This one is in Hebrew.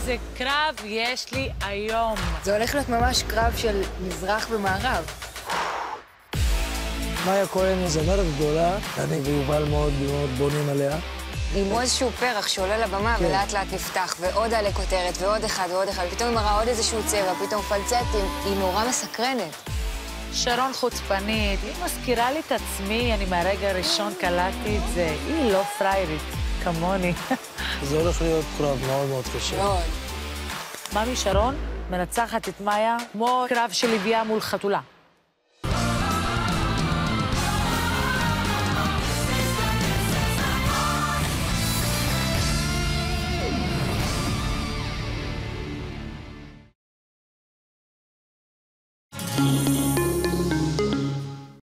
איזה קרב יש לי היום. זה הולך להיות ממש קרב של מזרח ומערב. מאיה כהן היא זמרת גדולה, אני ויובל מאוד בונים עליה. רימו איזשהו פרח שעולה לבמה ולאט לאט נפתח, ועוד עלי כותרת, ועוד אחד ועוד אחד, ופתאום היא מראה עוד איזשהו צבע, פתאום פלצטים, היא נורא מסקרנת. שרון חוצפנית, היא מזכירה לי את עצמי, אני מהרגע הראשון קלטתי את זה, היא לא פריירית, כמוני. זה הולך להיות קרב מאוד מאוד קשה. מאוד. ממי שרון מנצחת את מאיה כמו קרב של לביאה מול חתולה.